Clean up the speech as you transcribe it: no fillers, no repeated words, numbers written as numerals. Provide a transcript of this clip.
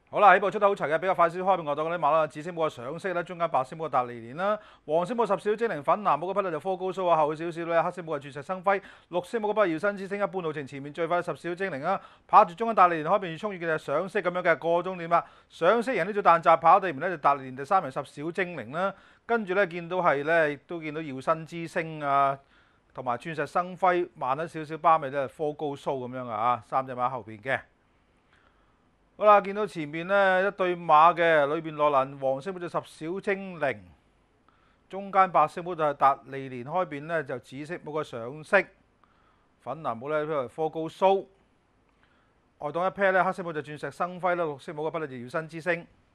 好啦，起步出得好齊嘅，比較快少開片外檔嗰啲馬啦，紫色冇嘅上色咧，中間白色冇嘅達利蓮啦，黃色冇十小精靈粉，藍冇嗰匹咧就科高蘇啊，後少少咧黑色冇嘅鑽石生輝，綠色冇嗰匹耀新之星，一般路程前面最快十小精靈啦，跑住中間達利蓮開邊越衝越嘅上色咁樣嘅過終點啦，上色贏呢組彈閘跑地面咧就達利蓮第三名十小精靈啦，跟住咧見到係咧亦都見到耀新之星啊。同埋鑽石生輝慢咗少少，巴尾咧科高蘇咁樣啊，三隻馬後邊嘅。好啦，見到前面咧一對馬嘅，裏邊落欄黃色嗰隻十小精靈，中間白色帽就係達利蓮，開邊咧就紫色帽個上色，粉藍帽咧譬如科高蘇，外檔一 pair 咧黑色帽就鑽石生輝啦，綠色帽嗰匹咧就耀新之星。